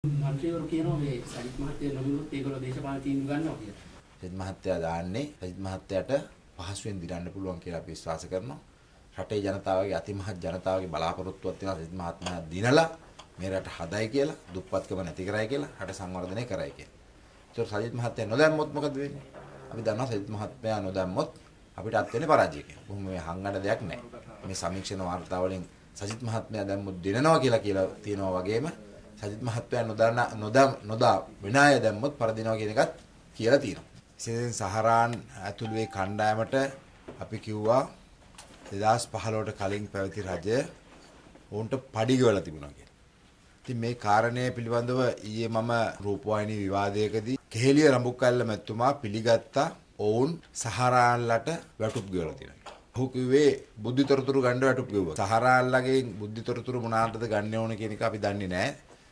මන්ත්‍රීවරු කියනවා මේ සජිත් මහත්තයා නොමිනුත් ඒගොල්ලෝ දේශපාලන තීන්දුව ගන්නවා කියලා. සජිත් මහත්තයා දාන්නේ සජිත් මහත්තයාට පහසුවෙන් දිරන්න පුළුවන් කියලා අපි විශ්වාස කරනවා. රටේ ජනතාවගේ අතිමහත් ජනතාවගේ බලාපොරොත්තුවක් තියෙනවා සජිත් මහත්මයා දිනලා මේ රට හදයි කියලා, දුප්පත්කම නැති කරයි කියලා, රට සංවර්ධනය කරයි කියලා. ඒතකොට සජිත් මහත්තයා නොදැම්මොත් මොකද වෙන්නේ? අපි දන්නවා සජිත් මහත්මයා නොදැම්මොත් අපිට අත් වෙන්නේ පරාජය කියලා. කොහොම මේ හංගන්න දෙයක් නැහැ. මේ සමීක්ෂණ වාර්තා වලින් සජිත් මහත්මයා දැම්මොත් දිනනවා කියලා තියෙනවා වගේම සජිත් මහත්මයා නොදා විනාය දැම්මොත් පරදිනවා කියන එකත් කියලා තියෙනවා. විශේෂයෙන් සහරාන් ඇතුළු ඒ කණ්ඩායමට අපි කිව්වා 2015ට කලින් පැවති රජය වුන්ට පඩි ගෙවලා තිබුණා කියලා. ඉතින් මේ කාරණය පිළිබඳව ඊයේ මම රූපවාහිනී විවාදයකදී කෙහෙලිය රඹුකැල්ල මැතිතුමා පිළිගත්තා ඔවුන් සහරාන්ලට වැටුප් ගෙවලා තියෙනවා. ඔහු කිව්වේ බුද්ධිතොරතුරු ගන්න වැටුප් ගෙවුවා. සහරාන්ලගේ බුද්ධිතොරතුරු මොනවාටද ගන්න ඕන කියන එක අපි දන්නේ නැහැ.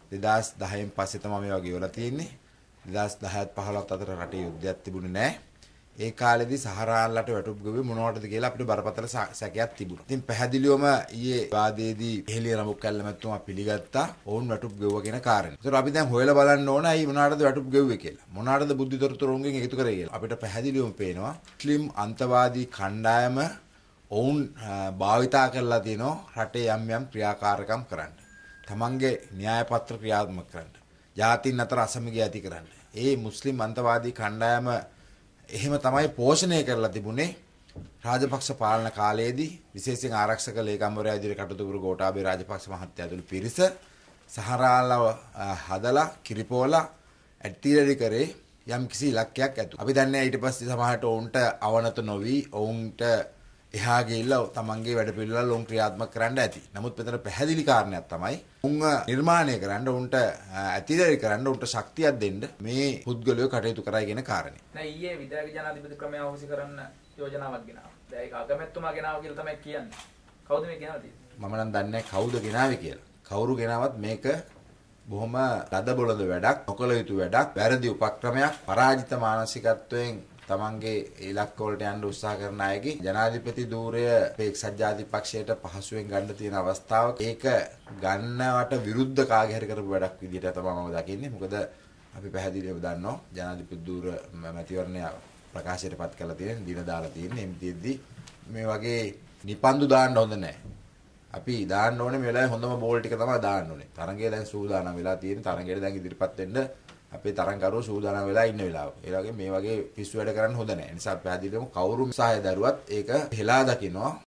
2010න් පස්සේ තමයි මේවා ගෙවලා තියෙන්නේ. 2010ත් 15ත් අතර රටේ යුද්ධයක් තිබුණේ නැහැ. ඒ කාලෙදී සහරාන්ලට වැටුප් ගෙවුවේ මොනවටද කියලා අපිට බරපතල සැකයක් තිබුණා. ඉතින් පැහැදිලිවම ඊයේ වාදයේදී එහෙලිය රඹුකැල්ල මැතිතුමා පිළිගත්තා ඔවුන් වැටුප් ගෙවුවා කියන කාරණේ. ඒතර අපි දැන් හොයලා බලන්න ඕන ඇයි මොනවටද වැටුප් ගෙවුවේ කියලා. මොනවටද බුද්ධිතොරතුරු උන්ගෙන් එකතු කරේ කියලා. අපිට පැහැදිලිවම පේනවා මුස්ලිම් අන්තවාදී කණ්ඩායම ඔවුන් භාවිතා කරලා තියෙනවා රටේ යම් යම් ක්‍රියාකාරකම් කරන්න. තමන්ගේ න්‍යාය පත්‍ර ක්‍රියාත්මක කරන්න. ජාතීන් අතර අසමගිය ඇති කරන්න. ඒ මුස්ලිම් අන්තවාදී කණ්ඩායම එහෙම තමයි පෝෂණය කරලා තිබුණේ රාජපක්ෂ පාලන කාලයේදී විශේෂයෙන් ආරක්ෂක ලේකම්වරයා විදිහට කටයුතු කරු ගෝඨාභය රාජපක්ෂ මහත්තයා ඇතුළු පිරිස සහරාන්ලව හදලා කිරිපෝලා ඇටිරි කරේ යම් කිසි ඉලක්කයක් ඇතුළු. අපි දන්නේ ඊට පස්සේ සමහරට ඔවුන්ට අවනත නොවි ඔවුන්ට එහා ගිහිල්ලා තමන්ගේ වැඩ පිළිවෙල ලොම් ක්‍රියාත්මක කරන්න ඇති. නමුත් මෙතන පැහැදිලි කාරණයක් තමයි උන්ව නිර්මාණය කරන්න උන්ට ඇතිරි කරන්න උන්ට ශක්තියක් දෙන්න මේ පුද්ගලයෝ කටයුතු කරයි කියන කාරණේ. නෑ ඊයේ විධායක ජනාධිපති ක්‍රමය අවශ්‍ය කරන්න යෝජනාවක් ගෙනාවා. දැන් ඒක අගමැතිතුමා ගෙනාවා කියලා තමයි කියන්නේ. කවුද මේ ගෙනාවේ තියෙන්නේ? මම නම් දන්නේ කවුද ගෙනාවේ කියලා. කවුරු ගෙනාවත් මේක බොහොම ලද බොළඳ වැඩක්, නොකළ යුතු වැඩක්, වැරදි උපක්‍රමයක්, පරාජිත මානසිකත්වයෙන් තමන්ගේ ඉලක්ක වලට යන්න උත්සාහ කරන අයගේ ජනාධිපති ධූරය එක්සත් ජාතික පක්ෂයට පහසුවෙන් ගන්න තියෙන අවස්ථාවක් ඒක ගන්නවට විරුද්ධ කාගේ හරි කරපු වැඩක් විදිහට තමයි මම දකින්නේ. මොකද අපි පැහැදිලිව දන්නවා ජනාධිපති ධූර මැතිවරණය ප්‍රකාශයටපත් කරලා තියෙන දින දාලා තියෙන එම්තිෙද්දි මේ වගේ නිපන්දු දාන්න හොඳ නැහැ. අපි දාන්න ඕනේ මේ වෙලාවේ හොඳම බෝල් ටික තමයි දාන්න ඕනේ. තරඟය දැන් සූදානම් වෙලා තියෙන තරඟයට දැන් ඉදිරිපත් වෙන්න අපේ තරංගකරුවෝ සූදානම් වෙලා ඉන්න වෙලාව. ඒ වගේ මේ වගේ පිස්සු වැඩ කරන්න හොඳ නැහැ. ඒ නිසා පැහැදිලිවම කවුරු සහාය දරුවත් ඒක හෙලා දකින්නවා